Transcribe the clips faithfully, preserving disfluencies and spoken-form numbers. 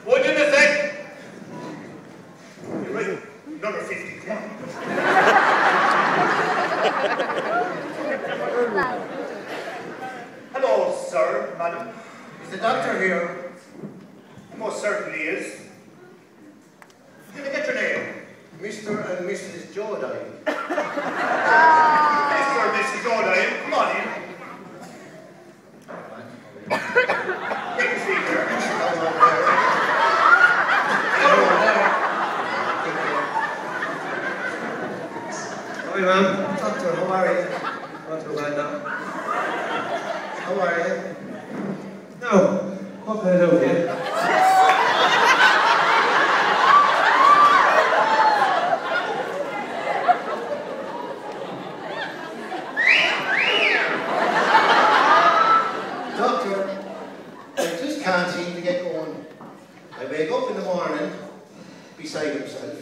What did I say? You're right. Number fifty, come on. Hello, sir, madam. Is the doctor here? He most certainly is. Can I get your name? Mister and Missus Jodine. Mister and Missus Jodine, come on in. Take a seat here. Hi, ma'am. Doctor, how are you? Not too bad now. How are you? Now, what can I do for you? Doctor, I just can't seem to get going. I wake up in the morning beside himself.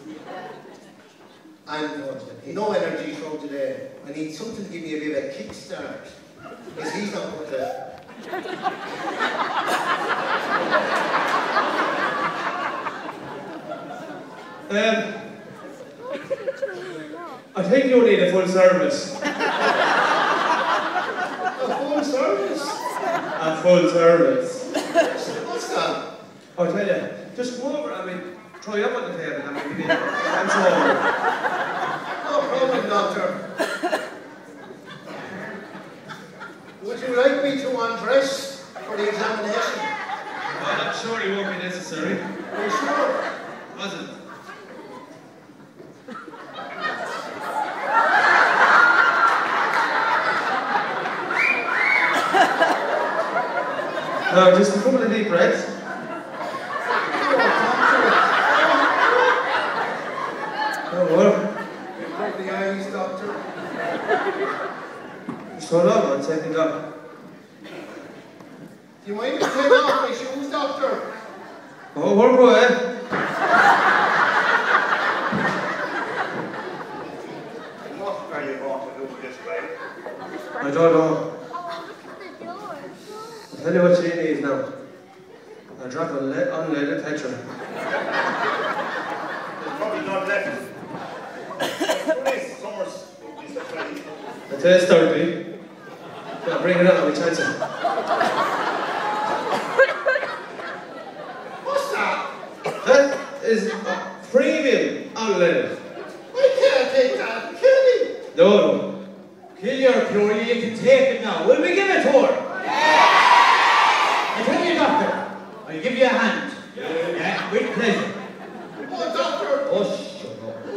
And no energy throughout the day. I need something to give me a bit of a kickstart. Because he's not going to. Um, I think you need a full service. A full service? A full service. What's that? I'll tell you, just go over, I mean, try up on the table and we'll give you hands over. No problem, doctor. Would you like me to undress for the examination? Well, I'm sure it won't be necessary. Are you sure? Wasn't. Now, just a couple of deep breaths. Don't worry. You broke the eyes, doctor. Just hold on one second up. Do you mind me taking off my shoes, doctor? Oh, work away. What are you going to do with this guy? I don't know. I'll tell you what she needs now. I'll drop a le unleaded petrol. There's probably none left. Nice summer's disappointing. I tell you, Sturdy. I'll bring it up, we chance it. What's that? That is a premium unleaded. I can't take that. Kill me. No, no. Kill your Peoria, you can take it now. Will we give it to her? Yeah! I tell you, doctor, I'll give you a hand. Yeah, yeah, with pleasure. Oh, doctor. Oh, shut up.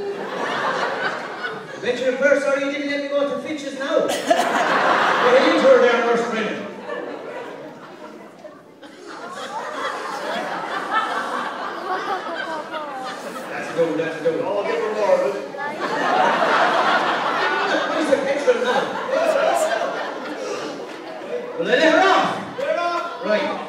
I bet you're first sorry you didn't let me go to Finch's now. You're into her there, nurse friend. That's good, that's good. I'll give her more of it. Where's the petrol now? Well, let her off. Get off! Right.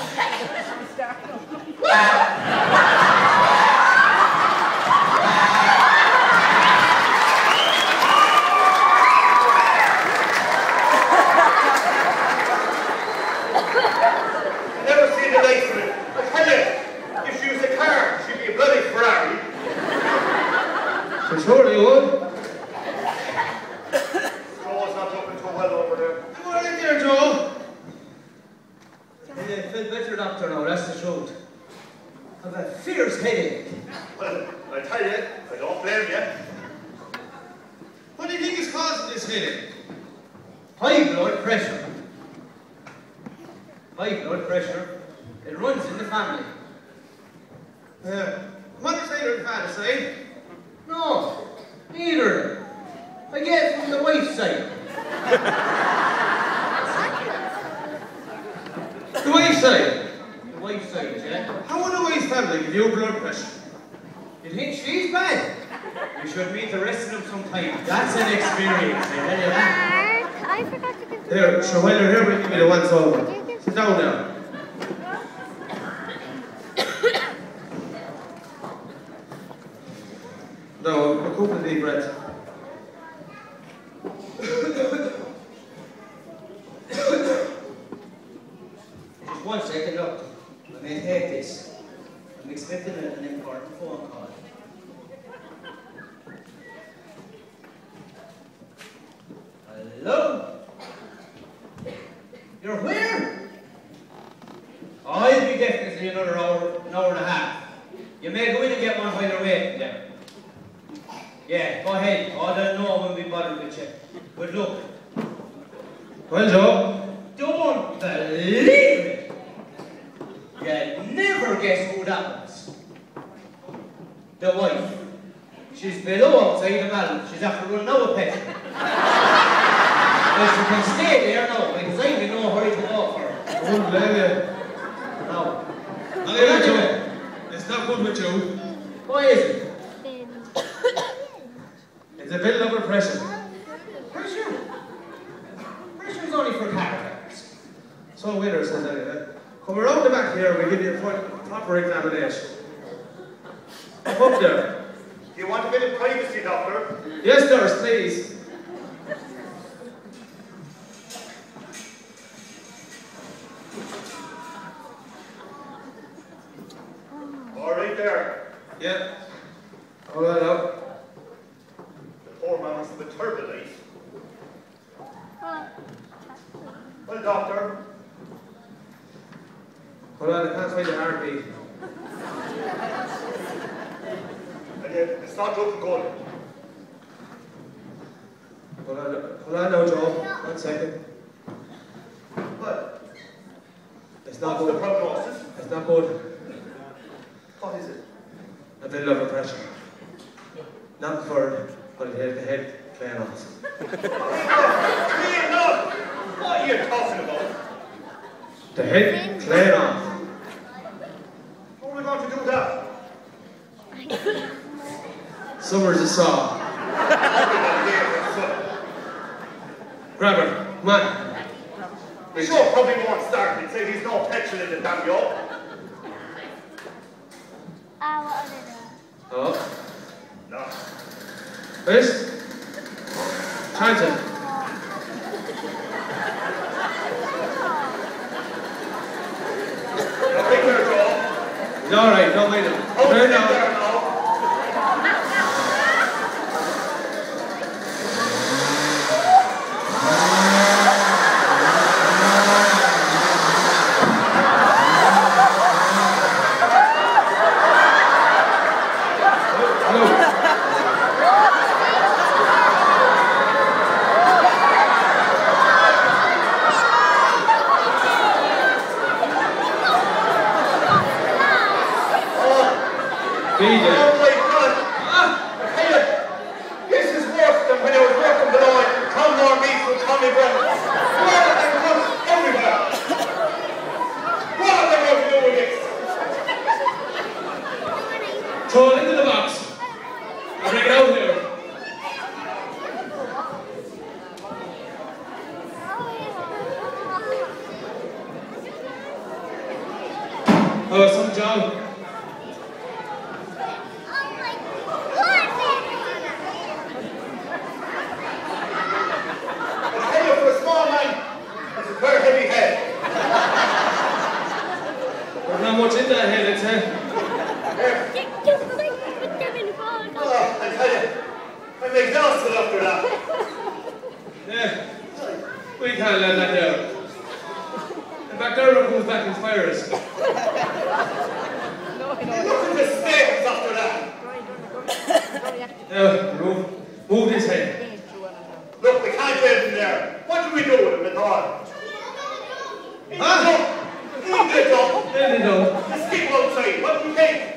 I've never seen the likes of it. I tell you, if she was a car, she'd be a bloody Ferrari. For sure you would. Joe's not looking too well over there. Come on in there, Joe. I feel better, doctor, now, that's the truth. I've a fierce headache. Well, I tell you, I don't blame you. What do you think is causing this headache? High blood pressure. High blood pressure. It runs in the family. Uh, mother's side or the father's side? No, neither. I get it from the wife's side. The wife's side? The wife's side, yeah? How would a wife's family give you blood pressure? You think she's bad? You should meet the rest of them sometime. That's an experience, I tell you that. Mark, I forgot to consider. Here, sure, while you're here, we'll give you the once over. Sit down now. No, a couple of deep breaths. Just one second, look. I may take this. I'm expecting a, an important phone call. Hello? You're where? Oh, I'll be definitely another hour, an hour and a half. You may go in and get one while you're waiting there. Yeah, go ahead. Oh, they'll know when we bother with you. Good luck. Well, Joe. Don't believe it! You'd never guess who that was. The wife. She's below outside the Malin. She's after running out of petrol. Well, she can stay there now, because I'm in no hurry to walk for her. I wouldn't blame you. No. I'll leave it, Joe. It's not good with you. Why is it? It's a bit of pressure. Pressure? Pressure's only for characters. So Winner says anyway. Come around the back here, we'll give you a proper examination. Up, up there. Do you want a bit of privacy, Doctor? Yes, nurse, please. All right there. Yeah. Hold on up. The poor man must have been turbulent. Well, Doctor. Hold on, I can't find the heartbeat. And yet, it's not looking good. Hold on, hold on now, Joe. One second. What? It's not What's the good. prognosis? It's not good. What is it? A bit of pressure. Not for but the head, the head clean off. Clean up! What are you talking about? The head clean off. How are we going to do that? Summer's a saw. Grab her. Come on. The show probably won't start. He'd say there's no petrol in the damn yacht. Oh. No. Fish? Chanting. Now take care, Joe. He's alright, don't mind him. Hold Turn it down. there now. D J. Oh my God! Hey, this is worse than when I was working below at Condor Meats with Tommy Brown. Water and roots everywhere. What are they going to do with this? Throw it into the box. I'll bring it out here. Oh, some job. I tell you, for a small man, it's a very heavy head. There's not much in that head, I'd say. Oh, I tell you, I'm exhausted after that. Yeah. We can't let that down. The back door comes back and fires. Look at the stains after that. Now, move, move this head. Look, we can't get him there. What do we do with him at all? Huh? Leave it up. There they go. Let's keep him outside. What do you think?